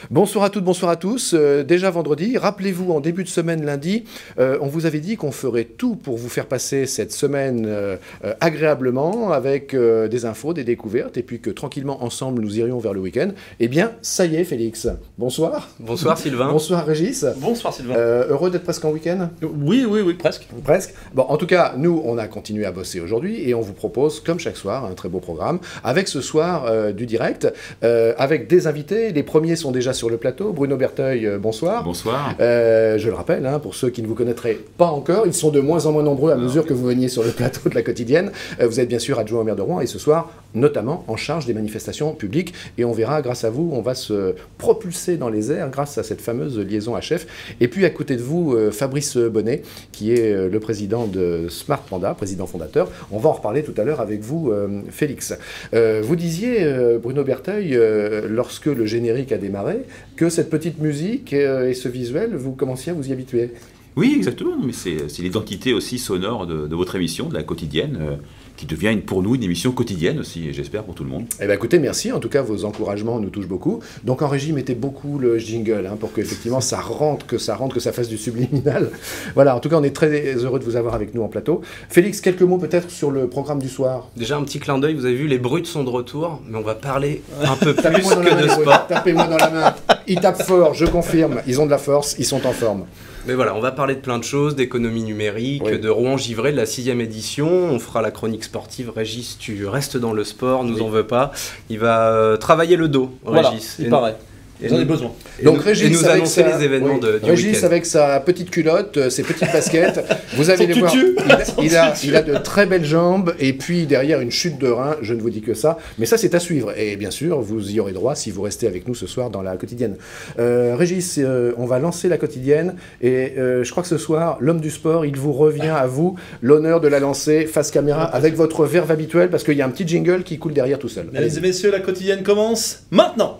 Bonsoir à toutes, bonsoir à tous. Déjà vendredi, rappelez-vous, en début de semaine lundi, on vous avait dit qu'on ferait tout pour vous faire passer cette semaine agréablement avec des infos, des découvertes, et puis que tranquillement ensemble nous irions vers le week-end. Eh bien, ça y est, Félix. Bonsoir. Bonsoir Sylvain. Bonsoir Régis. Bonsoir Sylvain. Heureux d'être presque en week-end? Oui, presque. Presque. Bon, en tout cas, nous, on a continué à bosser aujourd'hui et on vous propose, comme chaque soir, un très beau programme, avec ce soir du direct, avec des invités. Les premiers sont déjà sur le plateau. Bruno Berteuil, bonsoir. Bonsoir. Je le rappelle, pour ceux qui ne vous connaîtraient pas encore, ils sont de moins en moins nombreux à mesure que vous veniez sur le plateau de la quotidienne. Vous êtes bien sûr adjoint au maire de Rouen et ce soir, notamment en charge des manifestations publiques. Et on verra, grâce à vous, on va se propulser dans les airs grâce à cette fameuse liaison HF. Et puis à côté de vous, Fabrice Bonnet, qui est le président de Smart Panda, président fondateur. On va en reparler tout à l'heure avec vous, Félix. Vous disiez, Bruno Berteuil, lorsque le générique a démarré, que cette petite musique et ce visuel, vous commenciez à vous y habituer. Oui, exactement. Mais c'est l'identité aussi sonore de votre émission, de la quotidienne, qui devient pour nous une émission quotidienne aussi, j'espère, pour tout le monde. Eh bien, écoutez, merci. En tout cas, vos encouragements nous touchent beaucoup. Donc, en régie, mettez beaucoup le jingle pour qu'effectivement, ça rentre, que ça fasse du subliminal. Voilà, en tout cas, on est très heureux de vous avoir avec nous en plateau. Félix, quelques mots peut-être sur le programme du soir. Déjà, un petit clin d'œil, vous avez vu, les brutes sont de retour, mais on va parler un peu plus que de sport. Tapez-moi dans la main. Ils tapent fort, je confirme. Ils ont de la force, ils sont en forme. Mais voilà, on va parler de plein de choses, d'économie numérique, de Rouen-Givré, de la 6e édition. On fera la chronique sportive. Régis, tu restes dans le sport, nous en veut pas. Il va travailler le dos, Régis. Il paraît. J'en ai besoin. Donc Régis, et nous annoncer les événements du Régis week-end. avec sa petite culotte, ses petites baskets, vous allez les voir, il a de très belles jambes et puis derrière une chute de rein, je ne vous dis que ça, mais ça c'est à suivre et bien sûr vous y aurez droit si vous restez avec nous ce soir dans la quotidienne. Régis, on va lancer la quotidienne et je crois que ce soir, l'homme du sport, il vous revient à vous l'honneur de la lancer face caméra avec votre verve habituelle parce qu'il y a un petit jingle qui coule derrière tout seul. Mesdames et messieurs, la quotidienne commence maintenant.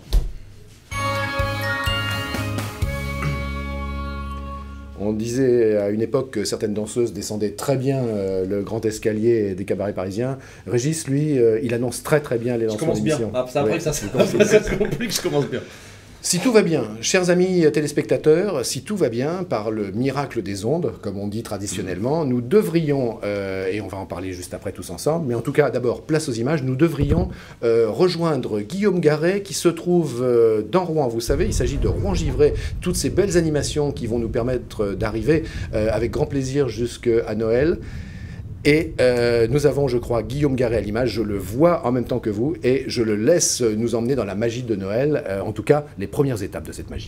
On disait à une époque que certaines danseuses descendaient très bien le grand escalier des cabarets parisiens. Régis, lui, il annonce très très bien les lancements d'émissions. C'est après que ça se complique, je commence bien. Si tout va bien, chers amis téléspectateurs, si tout va bien, par le miracle des ondes, comme on dit traditionnellement, nous devrions, et on va en parler juste après tous ensemble, mais en tout cas d'abord place aux images, nous devrions rejoindre Guillaume Garret qui se trouve dans Rouen. Vous savez, il s'agit de Rouen-Givré, toutes ces belles animations qui vont nous permettre d'arriver avec grand plaisir jusqu'à Noël. Et nous avons, je crois, Guillaume Garret à l'image, je le vois en même temps que vous, et je le laisse nous emmener dans la magie de Noël, en tout cas, les premières étapes de cette magie.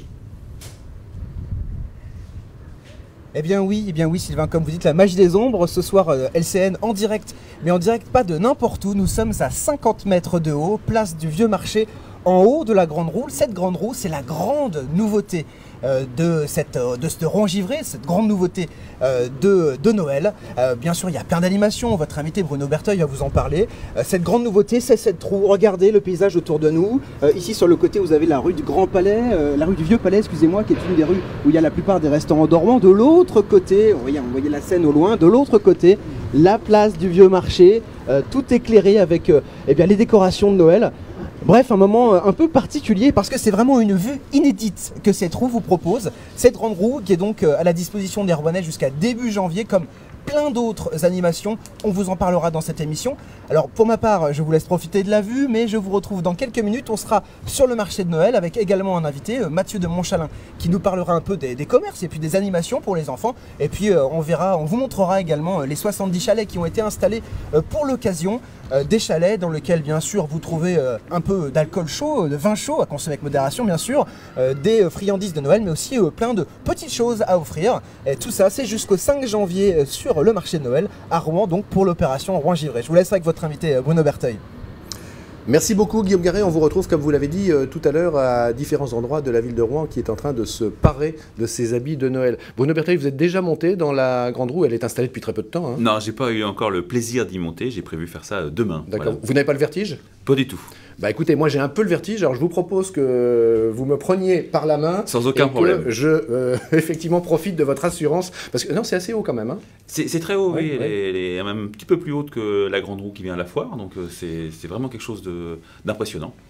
Eh bien oui, Sylvain, comme vous dites, la magie des ombres, ce soir LCN en direct, mais en direct pas de n'importe où, nous sommes à 50 mètres de haut, place du Vieux Marché, en haut de la Grande Roue. Cette Grande Roue, c'est la grande nouveauté de Rouen-Givré, cette grande nouveauté de Noël. Bien sûr, il y a plein d'animations, votre invité Bruno Berteuil va vous en parler. Cette grande nouveauté, c'est cette roue. Regardez le paysage autour de nous. Ici, sur le côté, vous avez la rue du Grand Palais, la rue du Vieux Palais, excusez-moi, qui est une des rues où il y a la plupart des restaurants dormants. De l'autre côté, vous voyez la Seine au loin, de l'autre côté, la place du Vieux Marché, tout éclairé avec les décorations de Noël. Bref, un moment un peu particulier parce que c'est vraiment une vue inédite que cette roue vous propose. Cette grande roue qui est donc à la disposition des Rouennais jusqu'à début janvier, comme plein d'autres animations. On vous en parlera dans cette émission. Alors pour ma part, je vous laisse profiter de la vue, mais je vous retrouve dans quelques minutes. On sera sur le marché de Noël avec également un invité, Mathieu de Montchalin, qui nous parlera un peu des commerces et puis des animations pour les enfants. Et puis on vous montrera également les 70 chalets qui ont été installés pour l'occasion. Des chalets dans lesquels bien sûr vous trouvez un peu d'alcool chaud, de vin chaud à consommer avec modération bien sûr, des friandises de Noël mais aussi plein de petites choses à offrir. Et tout ça c'est jusqu'au 5 janvier sur le marché de Noël à Rouen, donc pour l'opération Rouen-Givré. Je vous laisse avec votre invité Bruno Berteuil. Merci beaucoup Guillaume Garret, on vous retrouve comme vous l'avez dit tout à l'heure à différents endroits de la ville de Rouen qui est en train de se parer de ses habits de Noël. Bruno Berteuil, vous êtes déjà monté dans la grande roue, elle est installée depuis très peu de temps. Non, j'ai pas eu encore le plaisir d'y monter, j'ai prévu faire ça demain. D'accord, voilà. Vous n'avez pas le vertige? Pas du tout. Bah écoutez, moi j'ai un peu le vertige, alors je vous propose que vous me preniez par la main. Sans aucun problème. Que je effectivement profite de votre assurance, parce que non c'est assez haut quand même. C'est très haut, oui, elle est même un petit peu plus haute que la grande roue qui vient à la foire, donc c'est vraiment quelque chose d'impressionnant.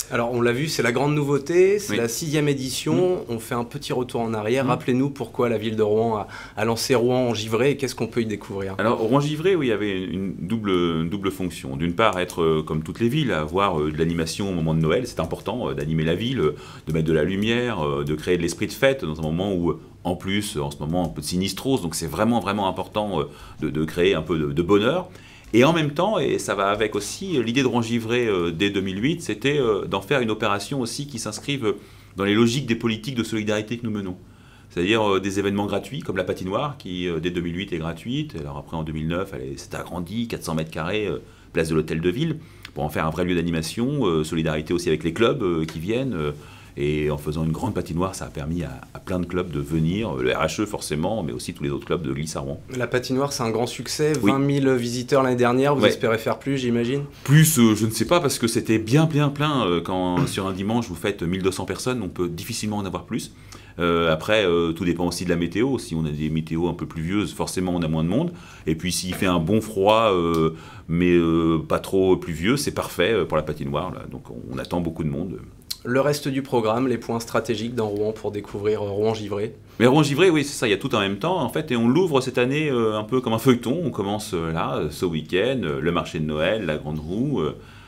Alors on l'a vu, c'est la grande nouveauté, c'est Oui. la 6e édition, on fait un petit retour en arrière. Rappelez-nous pourquoi la ville de Rouen a lancé Rouen en givré et qu'est-ce qu'on peut y découvrir. Alors, Rouen-Givré, oui, il y avait une double fonction. D'une part, être comme toutes les villes, avoir de l'animation au moment de Noël, c'est important d'animer la ville, de mettre de la lumière, de créer de l'esprit de fête dans un moment où, en plus, en ce moment, un peu de sinistrose, donc c'est vraiment, vraiment important de créer un peu de bonheur. Et en même temps, et ça va avec aussi, l'idée de Rouen-Givré dès 2008, c'était d'en faire une opération aussi qui s'inscrive dans les logiques des politiques de solidarité que nous menons. C'est-à-dire des événements gratuits, comme la patinoire, qui dès 2008 est gratuite. Alors après, en 2009, elle s'est agrandie, 400 mètres carrés, place de l'Hôtel de Ville, pour en faire un vrai lieu d'animation, solidarité aussi avec les clubs qui viennent. Et en faisant une grande patinoire, ça a permis à plein de clubs de venir, le RHE forcément, mais aussi tous les autres clubs de glisse à Rouen. La patinoire, c'est un grand succès, Oui. 20 000 visiteurs l'année dernière, vous Ouais. espérez faire plus, j'imagine? Plus, je ne sais pas, parce que c'était bien plein. Quand sur un dimanche, vous faites 1200 personnes, on peut difficilement en avoir plus. Après, tout dépend aussi de la météo. Si on a des météos un peu pluvieuses, forcément, on a moins de monde. Et puis, s'il fait un bon froid, mais pas trop pluvieux, c'est parfait pour la patinoire. Là. Donc, on attend beaucoup de monde. Le reste du programme, les points stratégiques dans Rouen pour découvrir Rouen-Givré. Mais Rouen-Givré, oui, c'est ça, il y a tout en même temps, en fait, et on l'ouvre cette année un peu comme un feuilleton. On commence là, ce week-end, le marché de Noël, la Grande Roue,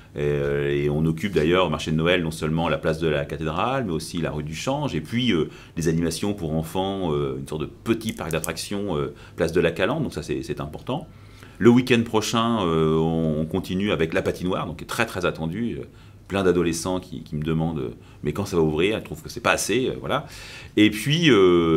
et on occupe d'ailleurs au marché de Noël non seulement la place de la cathédrale, mais aussi la rue du Change, et puis des animations pour enfants, une sorte de petit parc d'attractions, place de la Calandre, donc ça c'est important. Le week-end prochain, on continue avec la patinoire, donc très très attendu. Plein d'adolescents qui me demandent mais quand ça va ouvrir, ils trouvent que c'est pas assez, voilà. Et puis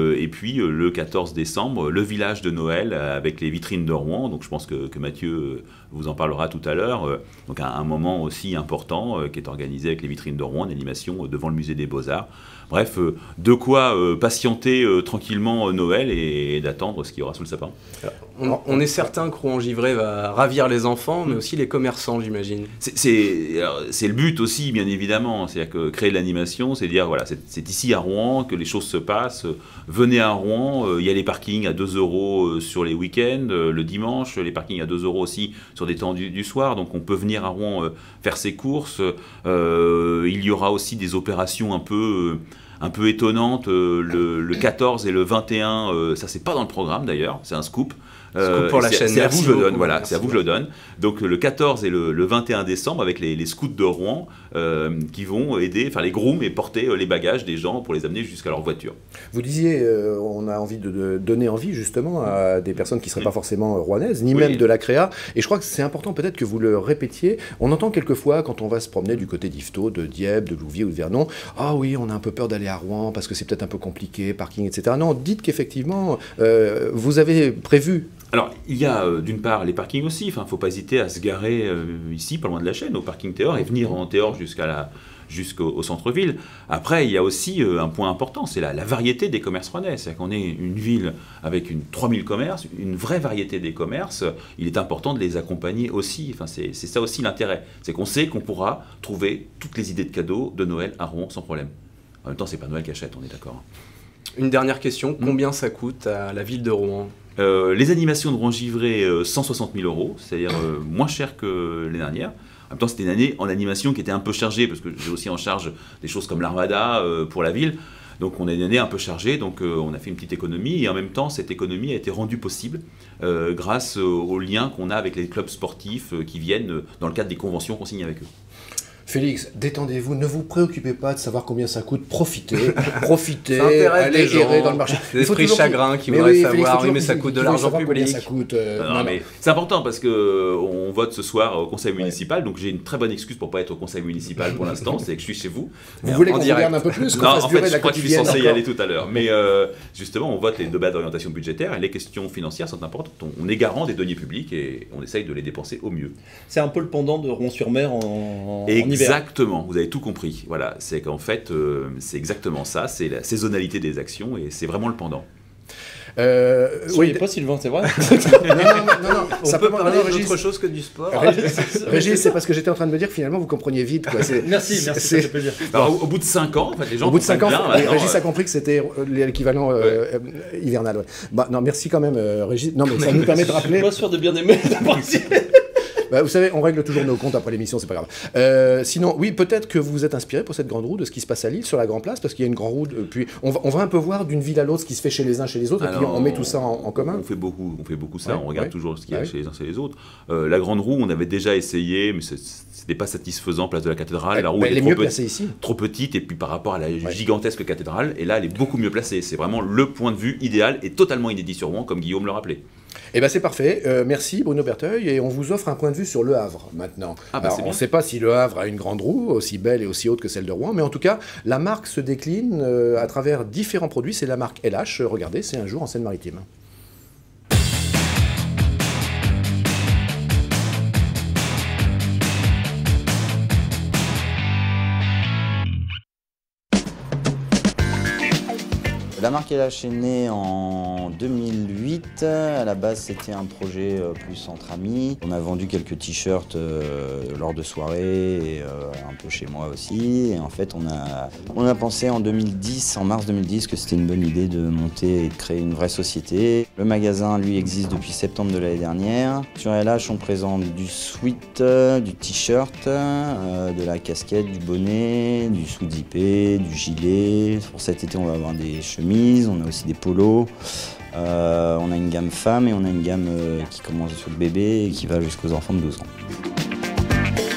le 14 décembre, le village de Noël avec les vitrines de Rouen. Donc je pense que Mathieu vous en parlera tout à l'heure. Donc un moment aussi important qui est organisé avec les vitrines de Rouen, une animation devant le musée des Beaux-Arts. Bref, de quoi patienter tranquillement Noël et d'attendre ce qu'il y aura sous le sapin. On est certain que Rouen-Givré va ravir les enfants, mais aussi les commerçants, j'imagine. C'est le but aussi, bien évidemment. C'est-à-dire que créer de l'animation, c'est dire, voilà, c'est ici à Rouen que les choses se passent. Venez à Rouen, il y a les parkings à 2 € sur les week-ends, le dimanche, les parkings à 2 € aussi sur des temps du soir. Donc on peut venir à Rouen faire ses courses. Il y aura aussi des opérations un peu étonnantes. Le 14 et le 21, ça c'est pas dans le programme d'ailleurs, c'est un scoop. Pour la chaîne. C'est à vous que je le donne, voilà, Merci c'est à vous que je le donne. Donc le 14 et le 21 décembre avec les scouts de Rouen qui vont aider, faire les grooms et porter les bagages des gens pour les amener jusqu'à leur voiture. Vous disiez, on a envie de donner envie justement à des personnes qui ne seraient pas forcément rouennaises, ni même de la créa. Et je crois que c'est important peut-être que vous le répétiez. On entend quelquefois quand on va se promener du côté d'Yvetot, de Dieppe, de Louviers ou de Vernon, ah oui, on a un peu peur d'aller à Rouen parce que c'est peut-être un peu compliqué, parking, etc. Non, dites qu'effectivement, vous avez prévu. Alors, il y a d'une part les parkings aussi, il ne faut pas hésiter à se garer ici, pas loin de la chaîne, au parking Théor, et venir en Théor jusqu'au centre-ville. Après, il y a aussi un point important, c'est la variété des commerces rouennais. C'est-à-dire qu'on est une ville avec 3000 commerces, une vraie variété des commerces. Il est important de les accompagner aussi. Enfin, c'est ça aussi l'intérêt. C'est qu'on sait qu'on pourra trouver toutes les idées de cadeaux de Noël à Rouen sans problème. En même temps, c'est pas Noël qui achète, on est d'accord. Une dernière question, combien ça coûte à la ville de Rouen? Les animations de Rouen-Givré, 160 000 €, c'est-à-dire moins cher que l'année dernière. En même temps, c'était une année en animation qui était un peu chargée, parce que j'ai aussi en charge des choses comme l'Armada pour la ville. Donc on a une année un peu chargée, donc on a fait une petite économie, et en même temps, cette économie a été rendue possible grâce aux liens qu'on a avec les clubs sportifs qui viennent dans le cadre des conventions qu'on signe avec eux. Félix, détendez-vous, ne vous préoccupez pas de savoir combien ça coûte, profitez, allez errer dans le marché. Des esprits chagrins qui voudraient savoir, oui mais ça coûte de l'argent public. Ça coûte, mais c'est important parce qu'on vote ce soir au conseil municipal, donc j'ai une très bonne excuse pour ne pas être au conseil municipal pour l'instant, c'est que je suis chez vous. Vous voulez qu'on regarde un peu plus, qu'on fasse durer la je crois que je suis quotidienne censé y encore. aller tout à l'heure. Mais justement, on vote les débats d'orientation budgétaire et les questions financières sont importantes. On est garant des deniers publics et on essaye de les dépenser au mieux. C'est un peu le pendant de Rouen-sur-Mer en hiver. Exactement, vous avez tout compris. Voilà, c'est qu'en fait, c'est exactement ça, c'est la saisonnalité des actions et c'est vraiment le pendant. Oui, pas Sylvain, c'est vrai. non. On peut parler d'autre chose que du sport. Régis, c'est parce que j'étais en train de me dire que finalement vous compreniez vite. Quoi. Merci, ça fait plaisir. Alors, au bout de 5 ans, en fait, les gens au bout de 5 ans, bien, Régis a compris que c'était l'équivalent hivernal. Ouais. Bah, non, merci quand même, Régis. Non, mais ça nous permet de Je rappeler. suis pas sûr de bien aimer la partie. Bah, vous savez, on règle toujours nos comptes après l'émission, c'est pas grave. Sinon, oui, peut-être que vous vous êtes inspiré pour cette grande roue de ce qui se passe à Lille sur la Grand Place, parce qu'il y a une grande roue. Puis on va un peu voir d'une ville à l'autre ce qui se fait chez les uns, chez les autres, et puis on met tout ça en commun. On fait beaucoup ça. On regarde toujours ce qu'il y a chez les uns, chez les autres. La grande roue, on avait déjà essayé, mais c'était pas satisfaisant, place de la cathédrale. La roue elle est mieux placée ici. Trop petite, et puis par rapport à la gigantesque cathédrale, et là, elle est beaucoup mieux placée. C'est vraiment le point de vue idéal et totalement inédit sur Rouen, comme Guillaume le rappelait. Eh bien c'est parfait, merci Bruno Berteuil, et on vous offre un point de vue sur Le Havre maintenant. Alors, on ne sait pas si Le Havre a une grande roue aussi belle et aussi haute que celle de Rouen, mais en tout cas la marque se décline à travers différents produits, c'est la marque LH, regardez, c'est un jour en Seine-Maritime. La marque LH est née en 2008. À la base, c'était un projet plus entre amis. On a vendu quelques t-shirts lors de soirées et un peu chez moi aussi. Et en fait, on a pensé en mars 2010, que c'était une bonne idée de monter et de créer une vraie société. Le magasin, lui, existe depuis septembre de l'année dernière. Sur LH, on présente du sweat, du t-shirt, de la casquette, du bonnet, du sous-zippé, du gilet. Pour cet été, on va avoir des chemises. On a aussi des polos, on a une gamme femmes et on a une gamme qui commence sur le bébé et qui va jusqu'aux enfants de 12 ans.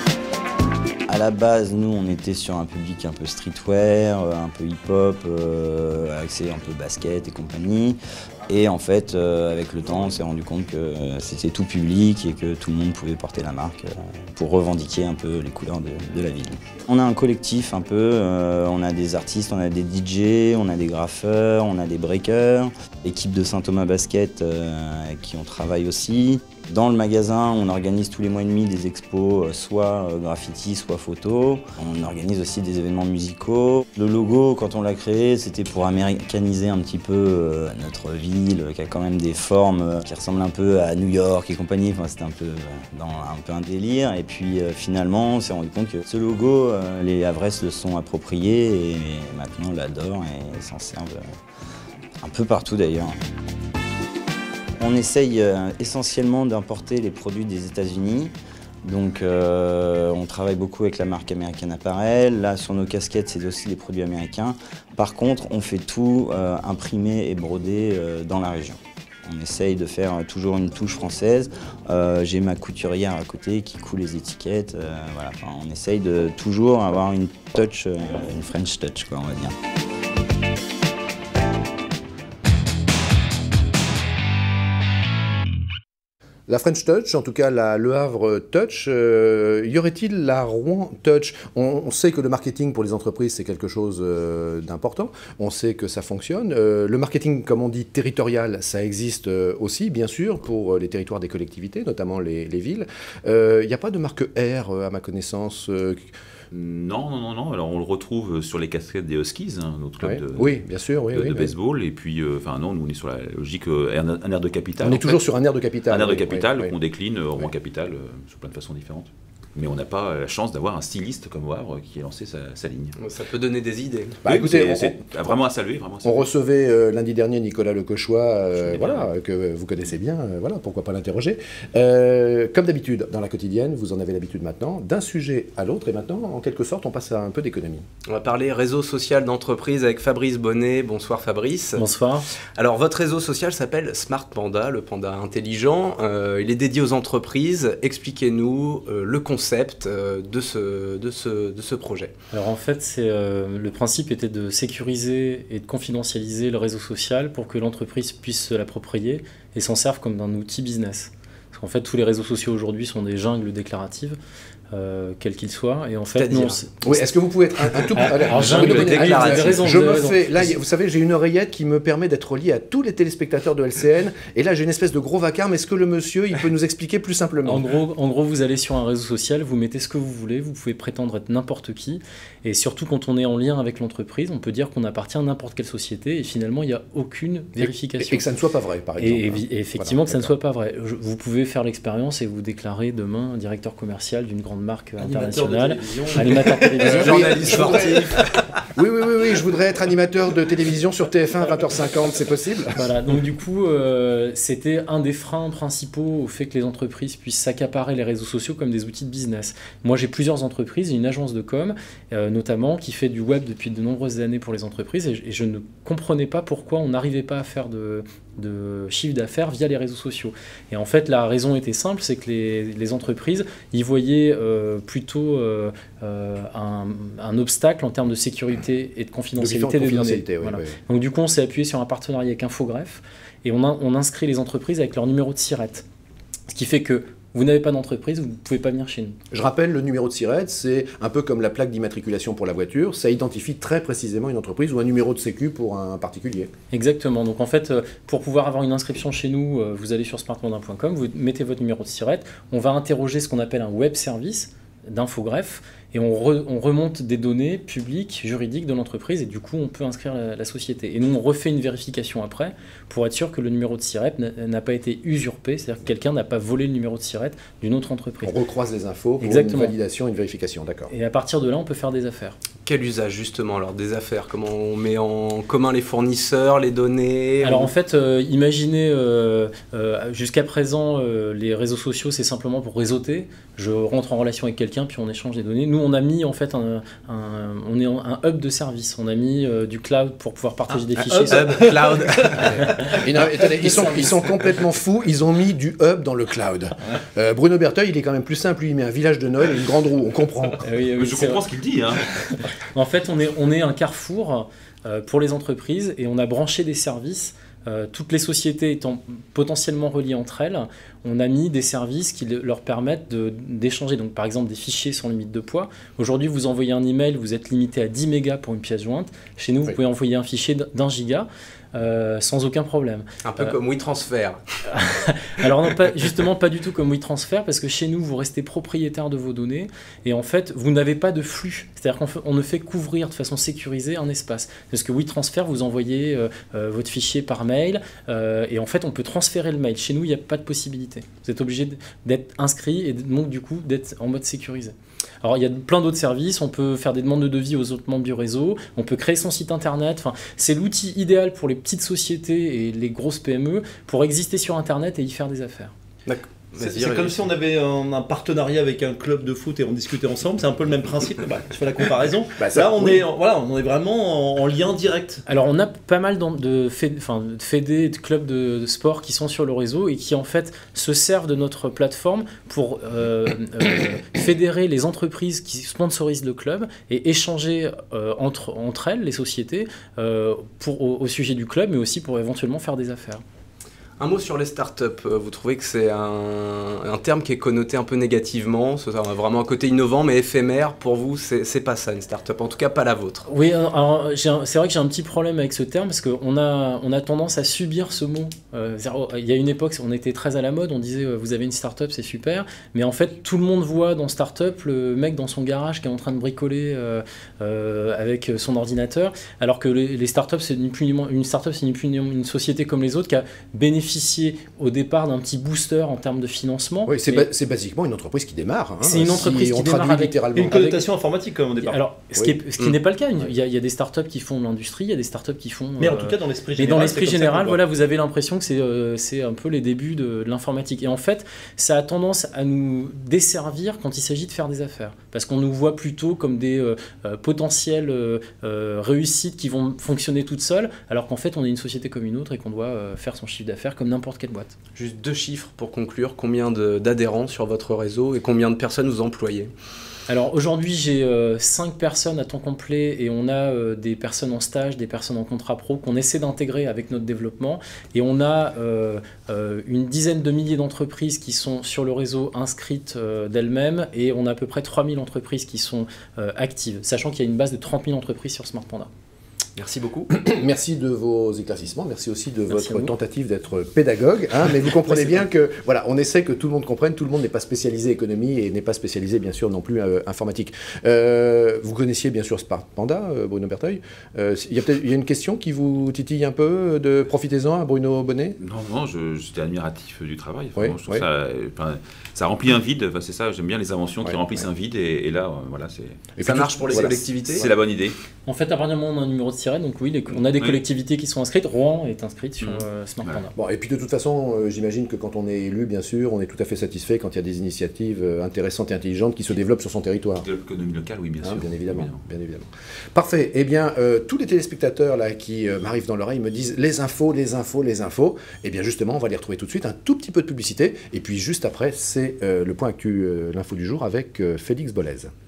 À la base, nous, on était sur un public un peu streetwear, un peu hip-hop, axé un peu basket et compagnie. Et en fait, avec le temps, on s'est rendu compte que c'était tout public et que tout le monde pouvait porter la marque pour revendiquer un peu les couleurs de la ville. On a un collectif un peu, on a des artistes, on a des DJ, on a des graffeurs, on a des breakers, l'équipe de Saint-Thomas Basket avec qui on travaille aussi. Dans le magasin, on organise tous les mois et demi des expos, soit graffiti, soit photo. On organise aussi des événements musicaux. Le logo, quand on l'a créé, c'était pour américaniser un petit peu notre ville, qui a quand même des formes qui ressemblent un peu à New York et compagnie. Enfin, c'était un peu un délire. Et puis finalement, on s'est rendu compte que ce logo, les Havrais se le sont appropriés et maintenant l'adorent et s'en servent un peu partout d'ailleurs. On essaye essentiellement d'importer les produits des États-Unis. Donc on travaille beaucoup avec la marque American Apparel. Là, sur nos casquettes, c'est aussi des produits américains. Par contre, on fait tout imprimer et broder dans la région. On essaye de faire toujours une touche française. J'ai ma couturière à côté qui coud les étiquettes. Voilà. Enfin, on essaye de toujours avoir une touch, une French touch, quoi, on va dire. La French Touch, en tout cas Le Havre Touch, y aurait-il la Rouen Touch? On sait que le marketing pour les entreprises, c'est quelque chose d'important. On sait que ça fonctionne. Le marketing, comme on dit, territorial, ça existe aussi, bien sûr, pour les territoires des collectivités, notamment les villes. Il n'y a pas de marque R, à ma connaissance Non. Alors on le retrouve sur les casquettes des Huskies, notre club de baseball. Et puis, non, nous on est sur la logique un air de capitale. On est toujours sur un air de capitale. Un air de capitale qu'on décline Rouen Capitale sur plein de façons différentes. Mais on n'a pas la chance d'avoir un styliste comme au Havre qui a lancé sa ligne. Ça peut donner des idées. Oui, écoutez, c'est vraiment à saluer. On recevait lundi dernier Nicolas Lecochois, que vous connaissez bien, pourquoi pas l'interroger. Comme d'habitude, dans la quotidienne, vous en avez l'habitude maintenant, d'un sujet à l'autre, et maintenant, en quelque sorte, on passe à un peu d'économie. On va parler réseau social d'entreprise avec Fabrice Bonnet. Bonsoir Fabrice. Bonsoir. Alors, votre réseau social s'appelle Smart Panda, le panda intelligent. Il est dédié aux entreprises. Expliquez-nous le concept de ce projet. Alors en fait, le principe était de sécuriser et de confidentialiser le réseau social pour que l'entreprise puisse se l'approprier et s'en serve comme d'un outil business. Parce qu'en fait, tous les réseaux sociaux aujourd'hui sont des jungles déclaratives, quels qu'ils soient. Et en fait, oui, est-ce que vous pouvez être un tout vous savez, j'ai une oreillette qui me permet d'être relié à tous les téléspectateurs de LCN. Et là, j'ai une espèce de gros vacarme. Est-ce que le monsieur, il peut nous expliquer plus simplement? En gros, vous allez sur un réseau social, vous mettez ce que vous voulez, vous pouvez prétendre être n'importe qui. Et surtout, quand on est en lien avec l'entreprise, on peut dire qu'on appartient à n'importe quelle société. Et finalement, il n'y a aucune vérification. Et que ça ne soit pas vrai, par exemple. Et effectivement, que ça ne soit pas vrai. Vous pouvez faire l'expérience et vous déclarer demain directeur commercial d'une grande grandes marques Animateur de internationales. télévision. Animateur de télévision. Journaliste sportif. Oui, je voudrais être animateur de télévision sur TF1 à 20h50, c'est possible? Voilà, donc du coup, c'était un des freins principaux au fait que les entreprises puissent s'accaparer les réseaux sociaux comme des outils de business. Moi, j'ai plusieurs entreprises, une agence de com, notamment, qui fait du web depuis de nombreuses années pour les entreprises, et je ne comprenais pas pourquoi on n'arrivait pas à faire de chiffre d'affaires via les réseaux sociaux. Et en fait, la raison était simple, c'est que les entreprises y voyaient plutôt un obstacle en termes de sécurité et de confidentialité des données. Oui, voilà. oui. Donc du coup, on s'est appuyé sur un partenariat avec Infogreffe et on inscrit les entreprises avec leur numéro de SIRET. Ce qui fait que vous n'avez pas d'entreprise, vous ne pouvez pas venir chez nous. Je rappelle, le numéro de SIRET, c'est un peu comme la plaque d'immatriculation pour la voiture, ça identifie très précisément une entreprise ou un numéro de sécu pour un particulier. Exactement, donc en fait, pour pouvoir avoir une inscription chez nous, vous allez sur smartmonda.com, vous mettez votre numéro de SIRET, on va interroger ce qu'on appelle un web service d'Infogreffe, et on remonte des données publiques, juridiques de l'entreprise, et du coup on peut inscrire la société. Et nous on refait une vérification après pour être sûr que le numéro de SIRET n'a pas été usurpé, c'est-à-dire que quelqu'un n'a pas volé le numéro de SIRET d'une autre entreprise. On recroise les infos pour Exactement. une validation, une vérification, d'accord. Et à partir de là on peut faire des affaires. Quel usage justement alors des affaires? Comment on met en commun les fournisseurs, les données? Alors en fait, imaginez jusqu'à présent les réseaux sociaux c'est simplement pour réseauter. Je rentre en relation avec quelqu'un puis on échange des données. Nous on a mis en fait un hub de service. On a mis du cloud pour pouvoir partager des fichiers. Hub, cloud. Attendez, ils sont complètement fous, ils ont mis du hub dans le cloud. Bruno Berteuil, il est quand même plus simple, lui, il met un village de Noël et une grande roue, on comprend. Oui, Je comprends ce qu'il dit. Hein. En fait, on est un carrefour pour les entreprises et on a branché des services. Toutes les sociétés étant potentiellement reliées entre elles, on a mis des services qui leur permettent d'échanger. Donc, par exemple, des fichiers sans limite de poids. Aujourd'hui, vous envoyez un email, vous êtes limité à 10 mégas pour une pièce jointe. Chez nous, vous pouvez envoyer un fichier d'1 giga. Sans aucun problème. Un peu comme WeTransfer. Alors non, justement pas du tout comme WeTransfer, parce que chez nous vous restez propriétaire de vos données et en fait vous n'avez pas de flux, c'est-à-dire qu'on ne fait qu'ouvrir de façon sécurisée un espace, parce que WeTransfer vous envoyez votre fichier par mail et en fait on peut transférer le mail. Chez nous il n'y a pas de possibilité, vous êtes obligé d'être inscrit et donc du coup d'être en mode sécurisé. Alors il y a plein d'autres services, on peut faire des demandes de devis aux autres membres du réseau, on peut créer son site internet, enfin, c'est l'outil idéal pour les petites sociétés et les grosses PME pour exister sur internet et y faire des affaires. D'accord. C'est comme si on avait un partenariat avec un club de foot et on discutait ensemble, c'est un peu le même principe. Je fais la comparaison. Là, on est vraiment en lien direct. Alors, on a pas mal de fédés, de clubs de sport qui sont sur le réseau et qui, en fait, se servent de notre plateforme pour fédérer les entreprises qui sponsorisent le club et échanger entre elles, les sociétés, au sujet du club, mais aussi pour éventuellement faire des affaires. Un mot sur les startups. Vous trouvez que c'est un terme qui est connoté un peu négativement? Ça a vraiment un côté innovant mais éphémère. Pour vous, c'est pas ça une startup, en tout cas pas la vôtre. Oui, alors, c'est vrai que j'ai un petit problème avec ce terme parce qu'on a tendance à subir ce mot. Il y a une époque, on était très à la mode, on disait vous avez une startup, c'est super. Mais en fait, tout le monde voit dans startup le mec dans son garage qui est en train de bricoler avec son ordinateur. Alors que les startups, c'est ni plus ni moins, une startup, c'est ni plus ni moins une société comme les autres qui a bénéficié au départ d'un petit booster en termes de financement. Oui, c'est basiquement une entreprise qui démarre. Hein, c'est une entreprise qui démarre avec littéralement. Une connotation informatique comme au départ. Alors, ce qui n'est pas le cas. Il y a des startups qui font de l'industrie, il y a des startups qui font... Mais en tout cas, dans l'esprit général. Mais dans l'esprit général, voilà, vous avez l'impression que c'est un peu les débuts de l'informatique. Et en fait, ça a tendance à nous desservir quand il s'agit de faire des affaires. Parce qu'on nous voit plutôt comme des potentielles réussites qui vont fonctionner toutes seules, alors qu'en fait, on est une société comme une autre et qu'on doit faire son chiffre d'affaires comme n'importe quelle boîte. Juste 2 chiffres pour conclure. Combien d'adhérents sur votre réseau et combien de personnes vous employez? Alors aujourd'hui j'ai 5 personnes à temps complet et on a des personnes en stage, des personnes en contrat pro qu'on essaie d'intégrer avec notre développement et on a une dizaine de milliers d'entreprises qui sont sur le réseau inscrites d'elles-mêmes et on a à peu près 3000 entreprises qui sont actives, sachant qu'il y a une base de 30 000 entreprises sur Smart Panda. Merci beaucoup. Merci de vos éclaircissements, merci aussi de votre tentative d'être pédagogue, hein, mais vous comprenez bien que, voilà, on essaie que tout le monde comprenne, tout le monde n'est pas spécialisé économie et n'est pas spécialisé bien sûr non plus informatique. Vous connaissiez bien sûr Smart Panda, Bruno Berteuil. Il y a une question qui vous titille un peu, profitez-en à Bruno Bonnet. Non, j'étais admiratif du travail. Oui, je trouve ça, ça remplit un vide. Enfin, c'est ça, j'aime bien les inventions qui remplissent un vide. Et là, voilà, c'est. Et ça marche pour les collectivités. C'est la bonne idée. En fait, à partir du moment où on a un numéro de sirène, donc oui, on a des collectivités qui sont inscrites. Rouen est inscrite sur Smart Panda. Bon, et puis de toute façon, j'imagine que quand on est élu, bien sûr, on est tout à fait satisfait quand il y a des initiatives intéressantes et intelligentes qui se développent sur son territoire. L'économie locale, oui, bien sûr. Bien évidemment. Parfait. Eh bien, tous les téléspectateurs là qui m'arrivent dans l'oreille me disent les infos. Eh bien, justement, on va les retrouver tout de suite. Un tout petit peu de publicité. Et puis, juste après, c'est le point actu, l'info du jour avec Félix Bollez.